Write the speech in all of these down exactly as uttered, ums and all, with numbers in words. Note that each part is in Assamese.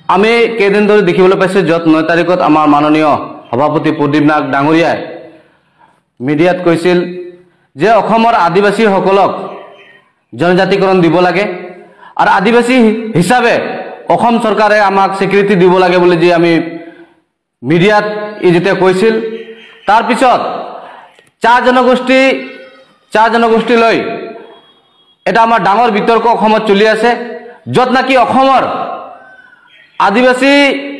আমি কেইদিন ধৰি দেখিবলৈ পাইছোঁ য'ত নয় তাৰিখত আমাৰ মাননীয় সভাপতি প্ৰদীপ নাগ ডাঙৰীয়াই মিডিয়াত কৈছিল যে অসমৰ আদিবাসীসকলক জনজাতিকৰণ দিব লাগে আৰু আদিবাসী হিচাপে অসম চৰকাৰে আমাক স্বীকৃতি দিব লাগে বুলি যে আমি মিডিয়াত ই যেতিয়া কৈছিল তাৰ পিছত চাহ জনগোষ্ঠী চাহ জনগোষ্ঠীলৈ এটা আমাৰ ডাঙৰ বিতৰ্ক অসমত চলি আছে য'ত নাকি অসমৰ আদিবাসী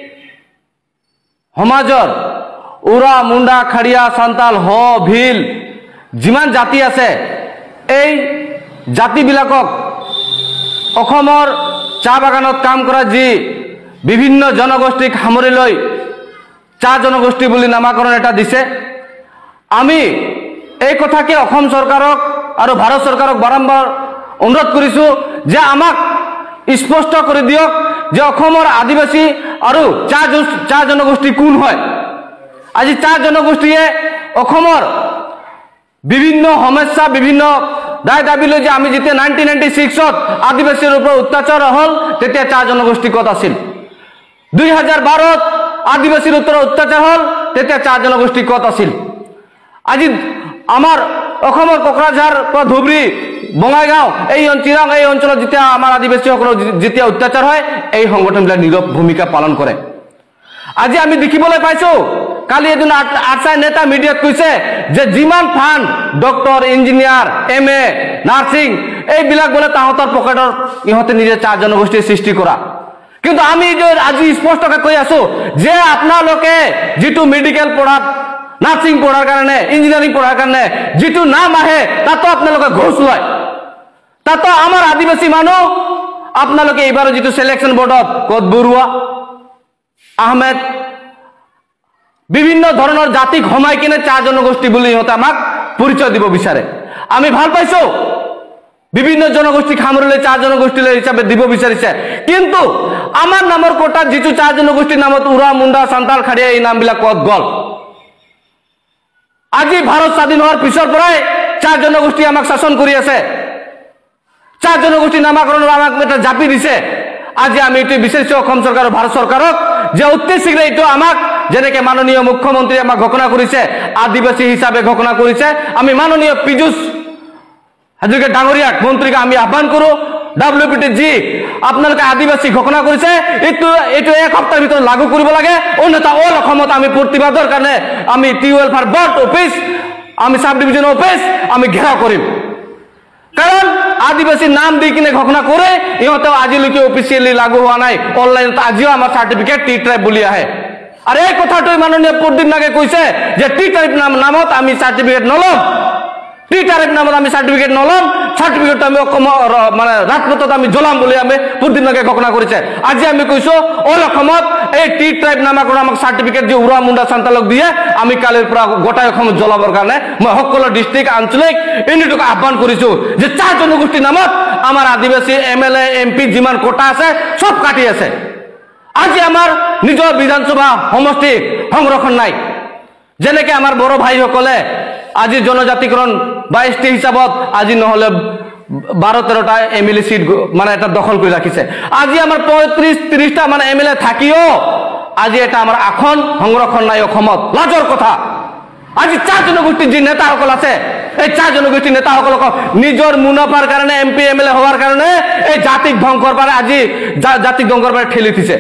সমাজৰ উৰা মুণ্ডা খাৰিয়া সান্তাল হ ভিল যিমান জাতি আছে এই জাতিবিলাকক অসমৰ চাহ বাগানত কাম কৰা যি বিভিন্ন জনগোষ্ঠীক সামৰি লৈ চাহ জনগোষ্ঠী বুলি নামাকৰণ এটা দিছে আমি এই কথাকে অসম চৰকাৰক আৰু ভাৰত চৰকাৰক বাৰম্বাৰ অনুৰোধ কৰিছো যে আমাক স্পষ্ট কৰি দিয়ক যে অসমৰ আদিবাসী আৰু চাহ চাহ জনগোষ্ঠী কোন হয় আজি চাহ জনগোষ্ঠীয়ে অসমৰ বিভিন্ন সমস্যা বিভিন্ন দায় দাবী লৈ যে আমি যেতিয়া নাইনটিন নাইনটি ছিক্সত আদিবাসীৰ ওপৰত অত্যাচাৰ হ'ল তেতিয়া চাহ জনগোষ্ঠী ক'ত আছিল দুই হাজাৰ বাৰত আদিবাসীৰ ওপৰত অত্যাচাৰ হ'ল তেতিয়া চাহ জনগোষ্ঠী ক'ত আছিল আজি আমাৰ অসমৰ কোকৰাঝাৰ পৰা ধুবুৰী বঙাইগাঁও এই চিৰাং এই অঞ্চলত যেতিয়া আমাৰ আদিবাসীসকলৰ যেতিয়া অত্যাচাৰ হয় এই সংগঠনবিলাক নীৰৱ ভূমিকা পালন কৰে আজি আমি দেখিবলৈ পাইছো কালি এদিন আটচাই নেতা মিডিয়াত কৈছে যে যিমান fund doctor engineer M A nursing এইবিলাক বোলে তাহাঁতৰ পকেটৰ ইহঁতে নিজে চাহ জনগোষ্ঠীৰ সৃষ্টি কৰা কিন্তু আমি আজি স্পষ্টকৈ কৈ আছো যে আপোনালোকে যিটো মেডিকেল পঢ়াত নাৰ্ছিং পঢ়াৰ কাৰণে ইঞ্জিনিয়াৰিং পঢ়াৰ কাৰণে যিটো নাম আহে তাতো আপোনালোকে ঘোষ লয় তাতো আমাৰ আদিবাসী মানুহ আপোনালোকে এইবাৰ যিটো সিলেকশন বোৰ্ডত কত বৰুৱা আহমেদ বিভিন্ন ধৰণৰ জাতিক সমাই কিনে চাহ জনগোষ্ঠী বুলি ইহঁতে আমাক পৰিচয় দিব বিচাৰে আমি ভাল পাইছো বিভিন্ন জনগোষ্ঠী সামৰিলে চাহ জনগোষ্ঠী হিচাপে দিব বিচাৰিছে কিন্তু আমাৰ নামৰ কোটাত যিটো চাহ জনগোষ্ঠীৰ নামত উৰা মুণ্ডা সান্তাল খাৰিয়া এই নামবিলাক কত গল আজি ভাৰত স্বাধীন হোৱাৰ পিছৰ পৰাই চাহ জনগোষ্ঠী আমাক শাসন কৰি আছে চাহ জনগোষ্ঠী নামাকৰণৰ আমাক এটা জাপি দিছে আজি আমি এইটো বিচাৰিছো অসম চৰকাৰ আৰু ভাৰত চৰকাৰক যে অতি শীঘ্ৰে এইটো আমাক যেনেকে মাননীয় মুখ্যমন্ত্ৰী আমাক ঘোষণা কৰিছে আদিবাসী হিচাপে ঘোষণা কৰিছে আমি মাননীয় পীযুষ হাজৰিকা ডাঙৰীয়াক মন্ত্ৰীক আমি আহ্বান কৰো ডব্লিউপিটি জি আপোনালোকে আদিবাসী ঘোষণা কৰিছে এইটো এইটো এক সপ্তাহৰ ভিতৰত লাগু কৰিব লাগে অন্যথা অল অসমত আমি প্ৰতিবাদৰ কাৰণে আমি টি ৱেলফেয়াৰ বৰ্ড অফিচ আমি সাব ডিভিজন অফিচ আমি ঘেৰাও কৰিম কাৰণ আদিবাসী নাম দি কিনে ঘোষণা কৰে ইহঁতে আজিলৈকে অফিচিয়েলি লাগু হোৱা নাই অনলাইনত আজিও আমাৰ চাৰ্টিফিকেট টি ট্ৰাইব বুলি আহে আৰু এই কথাটো মাননীয় প্ৰদীপ নাগে কৈছে যে টি ট্ৰাইব নামত আমি চাৰ্টিফিকেট নলম টি ট্ৰাইব নামত আমি চাৰ্টিফিকেট নলম চাৰ্টিফিকেট আমি মানে ৰাজপথত আমি জ্বলাম বুলি আমি প্ৰদীপ নাগে ঘোষণা কৰিছে আজি আমি কৈছো অল অসমত এই টি ট্ৰাইব নামকৰ আমাক চাৰ্টিফিকেট যে উৰা মুণ্ডা সান্তালক দিয়ে আমি কালিৰ পৰা গোটাই অসমত জ্বলাবৰ কাৰণে মই সকলো ডিষ্ট্ৰিক্ট আঞ্চলিক ইউনিটক আহ্বান কৰিছো যে চাহ জনগোষ্ঠীৰ নামত আমাৰ আদিবাসী M L A M P যিমান কোটা আছে চব কাটি আছে আজি আমাৰ নিজৰ বিধানসভা সমষ্টি সংৰক্ষণ নাই যেনেকে আমাৰ বড় ভাইসকলে আজি জনজাতিকৰণ বা এছ টি হিচাপত আজি নহলে বাৰ তেৰটা এম এল এ সিট মানে এটা দখল কৰি ৰাখিছে আজি আমাৰ পঁয়ত্ৰিশ ত্ৰিশটা মানে এম এল এ থাকিও আজি এটা আমাৰ আসন সংৰক্ষণ নাই অসমত লাজৰ কথা আজি চাহ জনগোষ্ঠীৰ যি নেতাসকল আছে এই চাহ জনগোষ্ঠীৰ নেতাসকলক নিজৰ মুনাফাৰ কাৰণে M P M L A হোৱাৰ কাৰণে এই জাতিক ধ্বংসৰ পৰা আজি জাতিক ধ্বংসৰ পৰা ঠেলি দিছে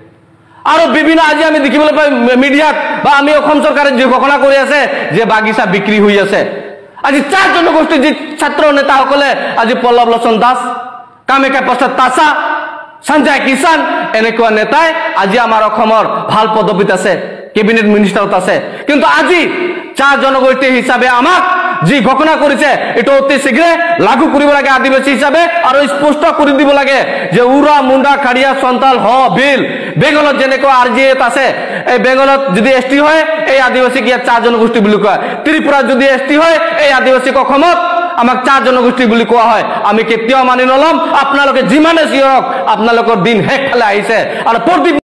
আৰু বিভিন্ন আজি আমি দেখিবলৈ পাই মিডিয়াত বা আমি অসম চৰকাৰে যি ঘোষণা কৰি আছে যে বাগিচা বিক্ৰী হৈ আছে আজি চাহ জনগোষ্ঠীৰ যি ছাত্ৰ নেতাসকলে আজি পল্লৱ লোচন দাস কামাখ্যা প্ৰসাদ তাছা সঞ্জয় কিষাণ এনেকুৱা নেতাই আজি আমাৰ অসমৰ ভাল পদবীত আছে কেবিনেট মিনিষ্টাৰত আছে কিন্তু আজি চাহ জনগোষ্ঠী হিচাপে আমাক যি ঘোষণা কৰিছে এইটো অতি শীঘ্ৰে লাগু কৰিব লাগে আদিবাসী হিচাপে আৰু স্পষ্ট কৰি দিব লাগে যে উৰা মুণ্ডা খাৰিয়া সান্তাল হ ভিল বেংগলত যেনেকৈ আৰ জি এত আছে এই বেংগলত যদি এছ টি হয় এই আদিবাসীক ইয়াত চাহ জনগোষ্ঠী বুলি কয় ত্ৰিপুৰাত যদি এছ টি হয় এই আদিবাসীক অসমত আমাক চাহ জনগোষ্ঠী বুলি কোৱা হয় আমি কেতিয়াও মানি নলম আপোনালোকে যিমানে চিঞৰক আপোনালোকৰ দিন শেষ ফালে আহিছে আৰু প্ৰদীপ